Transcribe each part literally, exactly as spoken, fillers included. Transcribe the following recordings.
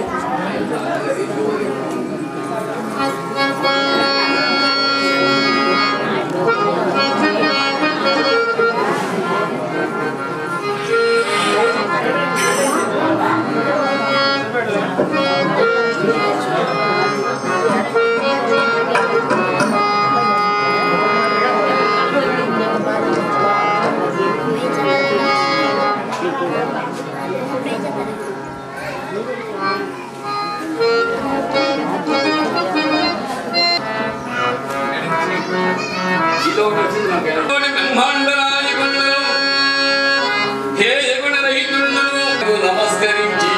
నమస్కరించి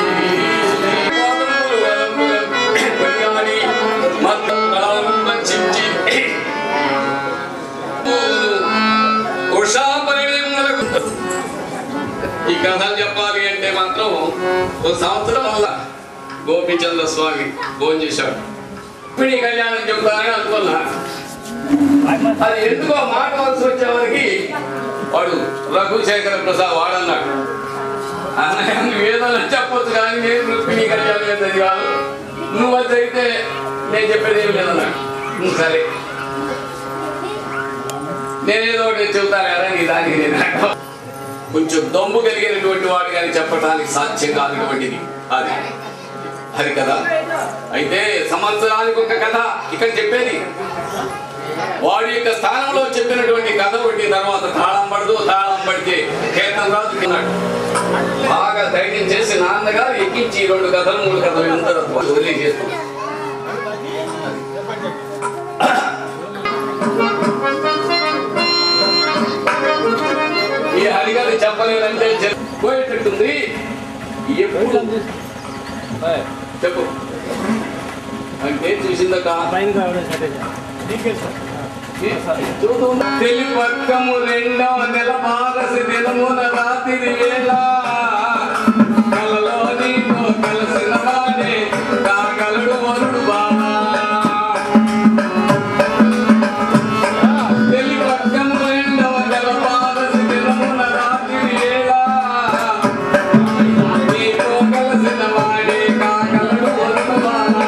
ఈ కథలు చెప్పాలి అంటే మాత్రం ఒక సంవత్సరం వల్ల గోపీచంద్ర స్వామి భోజనం చేశాడు. ఇప్పుడు కళ్యాణం చెబుతానని అనుకున్నా, అది ఎందుకో మాట వలస వచ్చేవారికి వాడు రఘుశేఖర ప్రసాద్ వాడన్నాడు, అన్నయ్య నువ్వు ఏదన్నా చెప్పొచ్చు కానీ నేను రుక్మిణి కళ్యాణం చేసేది కాదు, నువ్వు అది అయితే నేను చెప్పేది ఏం లేదన్నాడు. సరే నేనేదో ఒకటి చెబుతాను కదా నీ దానికి నేను కొంచెం దమ్ము కలిగినటువంటి వాడు కానీ చెప్పడానికి సాధ్యం కానిటువంటిది అది అది కదా. అయితే సంవత్సరానికి ఒక కథ ఇక్కడ చెప్పేది, వాడి యొక్క స్థానంలో చెప్పినటువంటి కథ ఒకటి తర్వాత తాళం పడదు, తాళం పడితే కేతం రాదు తిన్నాడు. బాగా ధైర్యం చేసి నాన్నగారు ఎక్కించి రెండు కథలు మూడు కథలు ఎంత వదిలేసేస్తూ ఈ హరిగారు చెప్పలేదంటే పోయేటట్టుంది. ఎప్పుడు చెప్పు అంటే చూసిందక తెలిపక్కము రెండవ నెల మారసి దినమున రాత్రి వేళ కలలో నీతో కలిసిన వాడే కాగలడు వరుడు బాబా. తెలిపక్కము రెండవ నెల మారసి దినమున రాత్రి వేళ నీతో కలిసిన వాడే కాగలడు వరుడు బాబా.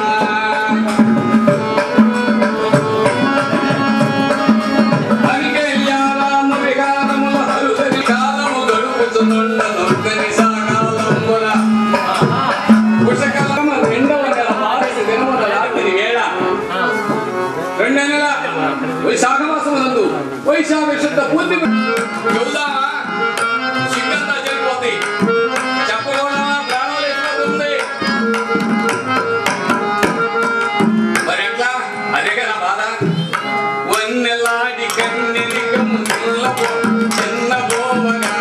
రెండవ నెల మారసి దినమున రాత్రి వేళ రెండో నెల వైశాఖ మాసం నందు వైశాఖ శుద్ధ పూర్తి చెబుదామా సిద్ధంగా జరిగిపోతాయి, చెప్పకుండా ప్రాణాలు వేసిపోతుంది. మరి ఎట్లా అదే కదా బాధ. వన్నెలాడి కన్నెలికము చిన్న బోవగా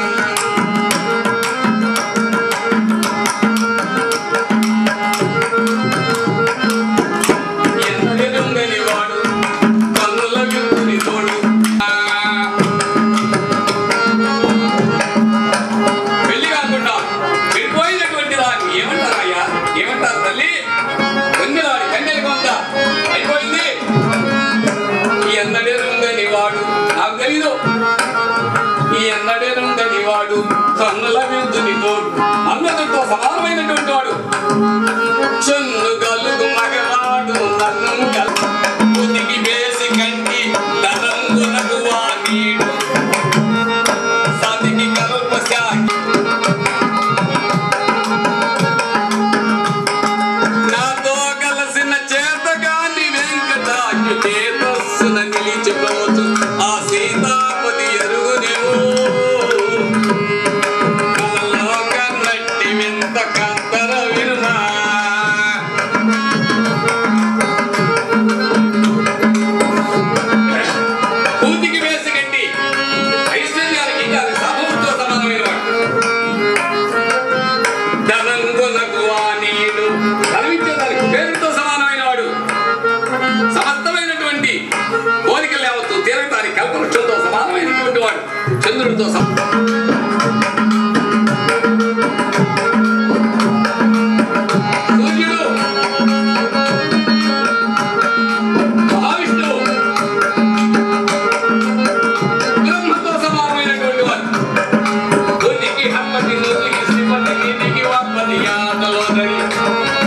వాడు కన్నుల విందుని తోడు అన్నతో సమానమైనటువంటి వాడు చెన్ను గలుగు మగవాడు నన్ను ఉదికి వేసి కంటి ధనంగునకు వానీడు సతికి కల్ప శాఖి నాతో కలిసిన చేతగాని వెంకటాచు చేతస్సున నిలిచిపోతు ఆ సీతాపతి ఎరుగునేవో కోరికలు యావత్తు తీరటానికి కల్పవృక్షంతో సమానమైనటువంటి వాడు చంద్రుడితో సూర్యుడు మహావిష్ణువు బ్రహ్మతో సమానమైనటువంటి వాడు. నూతికి హమ్మతి నూతికి శ్రీమతి నీతికి వాపతి యాదలో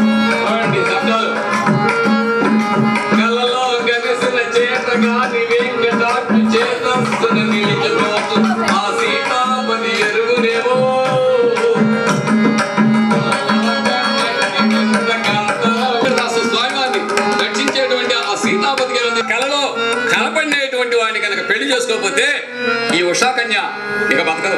లేకపోతే ఈ ఉషా కన్య ఇక బతకదు.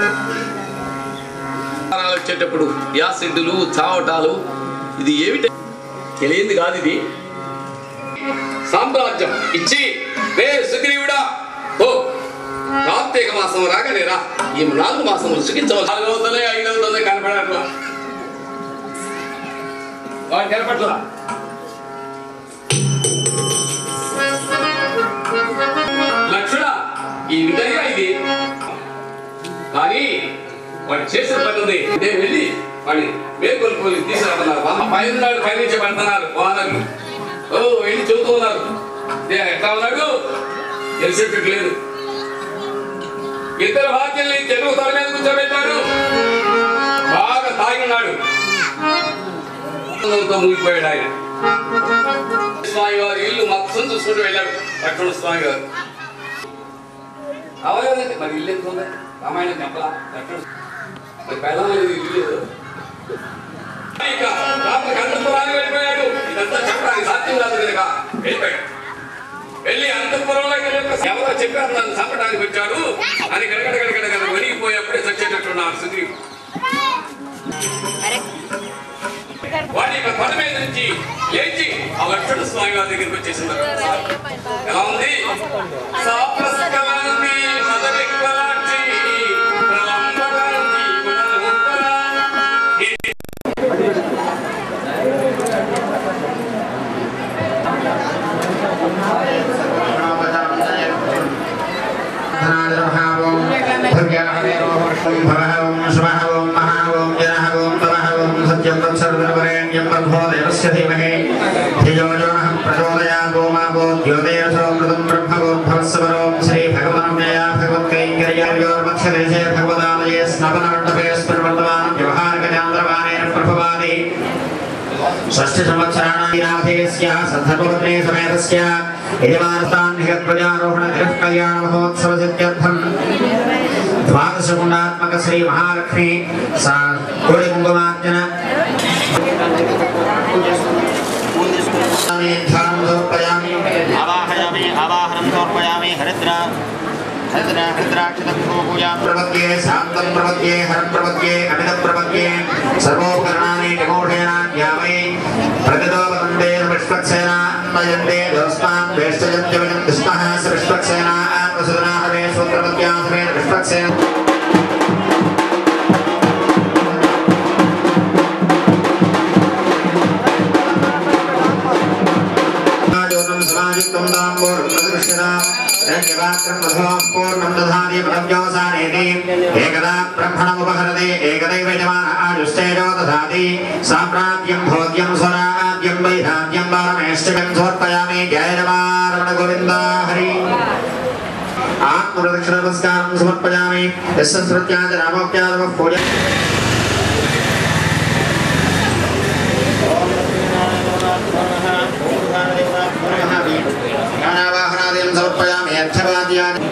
వచ్చేటప్పుడు యాసిడ్లు చావటాలు ఇది ఏమిటి తెలియంది కాదు. ఇది సామ్రాజ్యం ఇచ్చి రే సుగ్రీవుడా ఓ కార్తీక మాసం రాగానే రా ఈ నాలుగు మాసములు సుఖించవచ్చు. నాలుగు అవుతుంది ఐదు అవుతుంది కనపడట్లా వాడు కనపడలా. లక్ష్మణ ఈ విధంగా ఇది కానీ వాడు చేసిన పని ఉంది. నేను వెళ్ళి వాడిని మేల్కొల్పుకొని తీసుకురామన్నారు. పైన నాడు పైనుంచి పడుతున్నారు వానరు. ఓ వెళ్ళి చెబుతూ ఉన్నారు ఎట్లా ఉన్నాడు తెలిసేటట్టు లేదు. ఇద్దరు భాగ్యుల్ని చెరువు తల మీద కూర్చోబెట్టాడు. బాగా తాగినాడు. ముగిపోయాడు ఆయన. స్వామి వారి ఇల్లు మొత్తం చూసుకుంటూ వెళ్ళాడు లక్ష్మణ స్వామి గారు. అవలేదండి మరి ఇల్లు ఎంత ఉంది రామాయణం చెప్పలా లక్ష్మణ మరి పెళ్ళలేదు ఇల్లు అంతఃపురానికి వెళ్ళిపోయాడు. ఇదంతా చెప్పడానికి సాధ్యం కాదు కనుక వెళ్ళిపోయాడు. వెళ్ళి అంతఃపురంలోకి వెళ్ళి ఎవరో చెప్పారు నన్ను చంపడానికి వచ్చాడు అని గడగడ గడగడ గడ వణిగిపోయేప్పుడే చచ్చేటట్టున్నాడు సుగ్రీవుడు. వాడి యొక్క కొండ మీద నుంచి లేచి ఆ లక్ష్మణ స్వామి వారి దగ్గరికి వచ్చేసింది. ఎలా ఉంది षष्ठ संवत्सराणाधिस्य संधर्मपत्नी समेतस्य यजमानस्थान्निगत प्रजारोहण गृह कल्याण महोत्सव सिद्ध्यर्थं द्वादश गुणात्मक श्री महालक्ष्मी सा कोटि कुंकुमार्चन आवाहयामि आवाहनं समर्पयामि हरिद्रा हरिद्रा हरिद्राक्षतं पूजां प्रपद्ये शान्तं प्रपद्ये हरं प्रपद्ये अमितं प्रपद्ये सर्वोपकरणानि निमोढेन यावै प्रगतोपतन्ते विष्पक्सेना अन्वयन्ते दोस्मान् वेष्टयन्त्यवजं विष्णः विष्पक्सेना आत्मसुदना हवे सूत्रपद्या समेत विष्पक्सेना एकदा ब्रह्मणमुपहरते एकदैव यजमानः आजुष्टेजो दधाति साम्राज्यं भोग्यं स्वराज्यं वैराग्यं वारमेष्टिकं समर्पयामि जय रमारमण गोविन्द हरि आत्मप्रदक्षिण नमस्कारं समर्पयामि यस्य स्मृत्यां च नामोक्त्यादवः पूजा ज्ञानावाहनादिं समर्पयामि अर्थवाद्यानि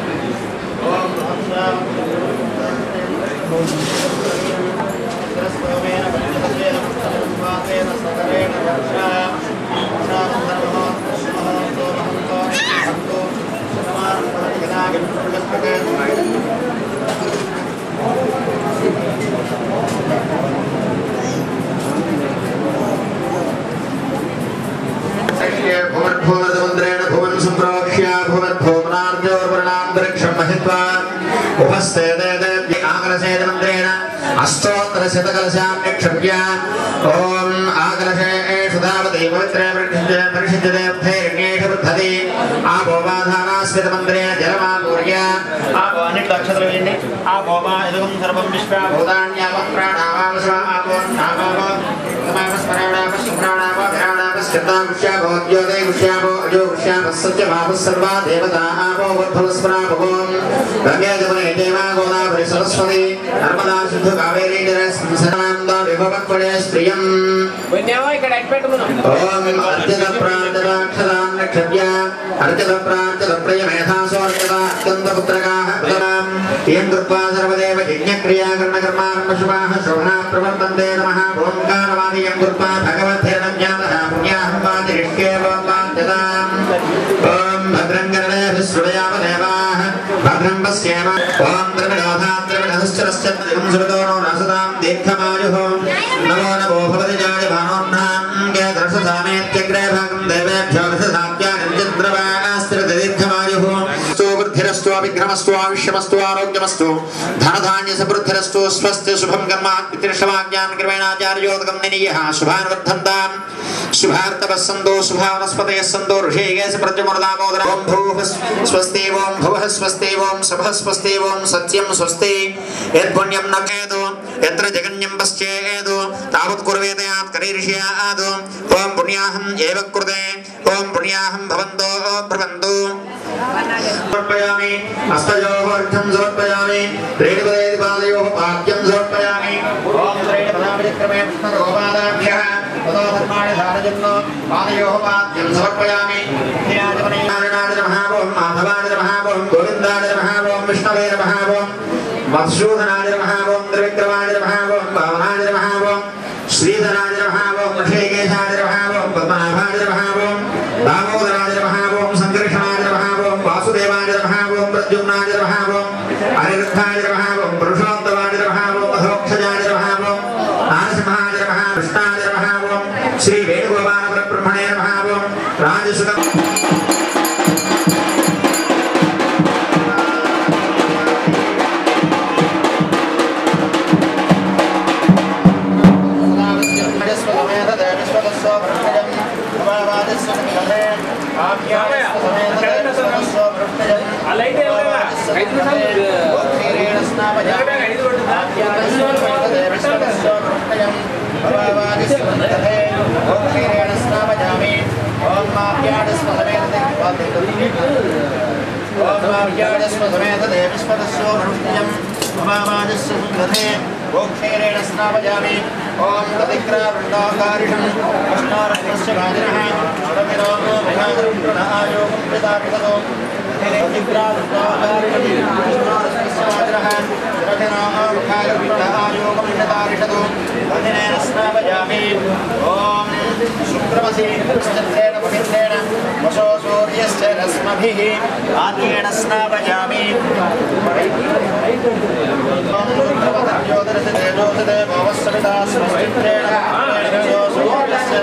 भुवनभुवनमन्त्रेण भुवन सम्प्रोक्ष्य भुवनभुवनार्जोर्वर्णान्तरिक्षं महित्वा उपस्थे आकलशेदमन्त्रेण अष्टोत्तरशतकलशां निक्षिप्य ॐ आकलशे सुधावति पवित्रे परिषिद्धते रण्येषु वृद्धति आपो बाधानास्मितमन्त्रेण जलमाकूर्य आपो अनिक्षत्रवेण्डि आपो वा इदं सर्वं विश्वा भूतान्यावः प्राणावामस्वा आपो नामावः तमावस्मराणावस्मराणावः भिराणावस्कृतामुष्याभो द्योतैमुष्याभो अजोमुष्याभः सर्वा देवता आपो उद्भवस्मराभवो गंगे जमुने देवा गोदावरी सरस्वती नर्मदा सिंधु कावेरी जलसंसर्वान्दा विभवत्वये स्त्रियम् ओम अर्चित प्रार्थनाक्षरान् नक्षत्र्य अर्चित प्रार्थना प्रियमेधासो अर्चित अत्यन्त पुत्रकाः प्रदाम् इयं कृत्वा सर्वदेव यज्ञक्रिया कर्मकर्मार्मशुभाः शोभना प्रवर्तन्ते नमः ओंकारवादियं कृत्वा भगवद्धिरणं ज्ञातः पुण्याहं वातिरिष्येव वाञ्छताम् ओम भद्रं कर्णे विश्रुवयाम देवाः सहस्रस्यं सुरतोनो नासतां दीर्घमायुः नमो नमो भवति जायमानोन्नां ज्ञातरससामेत्यग्रे भागं देवेभ्यो रससाप्यानिर्जन्द्रवास्त्रित दीर्घमायुः वृद्धिरस्तु विक्रमस्तु आयुष्यमस्तु आरोग्यमस्तु धनधान्य समृद्धिरस्तु स्वस्ति शुभं कर्मात्मितिष्ठवाज्ञान क्रमेणाचार्योदकं निनीयः शुभान् वर्धन्ताम् शुभार्तवस्सन्तो शुभावनस्पतयः सन्तो ऋषिकेश प्रत्यमुरदामोदर ओं भूः स्वस्ति ओं भुवः स्वस्ति ओं शुभः स्वस्ति ओं सत्यं स्वस्ति यत्पुण्यं न खेदो यत्र जगन्यं पश्चेदो तावत् कुर्वेत यात् करीर्ष्यात् ओं पुण्याहम् एव कृते ओं पुण्याहं भवन्तो भ्रवन्तु समर्पयामि हस्तयोः अर्घ्यं समर्पयामि त्रीणिपदेपादयोः पाद्यं समर्पयामि ओं त्रीणिपदामृतक्रमे पुष्पगोपादाभ्यः ततो धर्माणि धारयन्नो पादयोः पाद्यं समर्पयामि नारायणाय नमः ओं माधवाय नमः ओं गोविन्दाय नमः ओं विष्णवे नमः ओं मधुसूदनाय नमः ओं त्रिविक्रमाय नमः ओं वामनाय नमः ओं श्रीधराय नमः ओं ऋषिकेशाय नमः ओं पद्मनाभाय नमः ओं दामोदराय नमः ओं संकर्षणाय नमः ओं वासुदेवाय नमः ओं प्रद्युम्नाय नमः ओं अनिरुद्धाय नमः ओं पुरुषोत्तमाय नमः ओं अधोक्षजाय नमः ओं नारसिंहाय नमः कृष्णाय नमः ओं श्री वेणुगोपाल परब्रह्मणे नमः ओं राजसुत ओम तदिक्रा वृंदाकारिषं कृष्णारत्नस्य गादिनः नवमिरोगो भयागरुणायोगं प्रदापिततो तदिक्रा वृंदाकारिषं कृष्णारत्नस्य गादिनः नवमिरोगो भयागरुणायोगं प्रदापिततो तदिनेन स्नापयामि ओम शुक्रमसि चन्द्रेण पवित्रेण वशो सूर्यस्य रश्मिभिः आद्येन स्नापयामि ओम शुक्रमसि ज्योतिरसि तेजोसि देवो वस्सविता स्वस्तित्रेण वशो सूर्यस्य